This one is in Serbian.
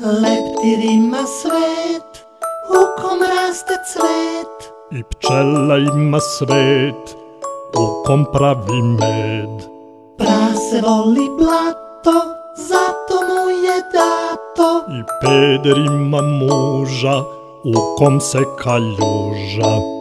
Leptir ima svet u kom raste cvet, i pčela ima svet u kom pravi med. Prase voli blato, zato mu je dato, I peder ima muža u kom se kaljuža.